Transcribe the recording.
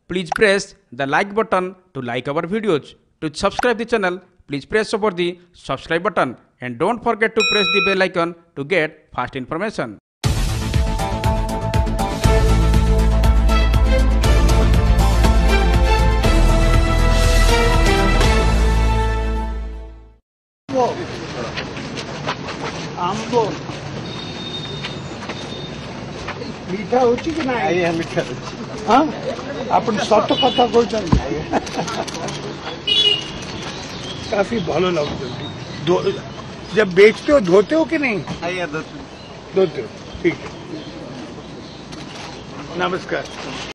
Please press the like button to like our videos. To subscribe the channel, please press over the subscribe button and don't forget to press the bell icon to get fast information. आंबो मीठा होची कि नाही आया मीठा होची हां आपण सत कथा कहछन काफी भलो लगतो जब बेचते हो धोते हो कि नहीं आया धोते हो ठीक है नमस्कार।